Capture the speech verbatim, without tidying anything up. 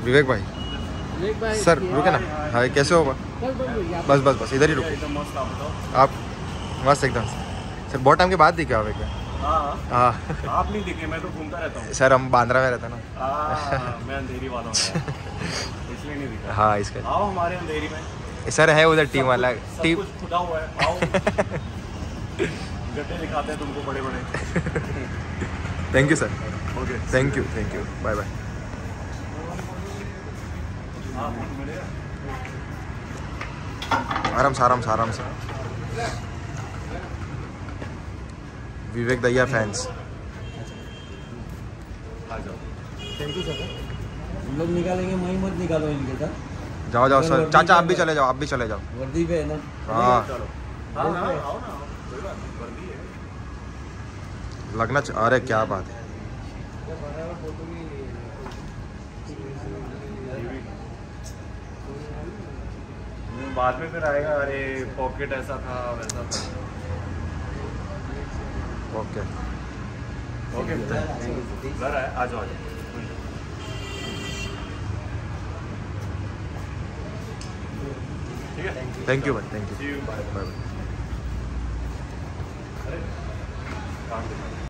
विवेक भाई, विवेक भाई सर रुके ना। हाँ कैसे हो? बस बस बस इधर ही रुको आप। मस्त एकदम सर। बहुत टाइम के बाद दिखे विवेक भाई। हाँ आप नहीं दिखे, मैं तो घूमता रहता हूँ सर। हम बांद्रा में रहते ना। मैं अंधेरी वाला हूँ इसलिए नहीं दिखा। हाँ इसका आओ हमारे अंधेरी में सर है उधर टीम वाला। टीम कुछ खुदा हुआ है, आओ गड्ढे दिखाते हैं तुमको बड़े बड़े। Thank you sir. Okay thank you thank you bye bye. आराम से आराम से आराम से। विवेक दैया फैंस। Thank you sir. हम लोग निकालेंगे, वहीं मत निकालो इनके साथ। जाओ जाओ सर। चाचा आप भी चले जाओ, आप भी चले जाओ। वर्दी पे है ना। हाँ चलो हाँ हाँ आओ ना, कोई बात नहीं, वर्दी है लगना च... अरे क्या बात है। बाद में फिर आएगा, अरे पॉकेट ऐसा था वैसा था। ओके ओके घर आए, आ जाओ आ जाओ। ठीक है थैंक यू भाई thank you bye bye bye. अरे काम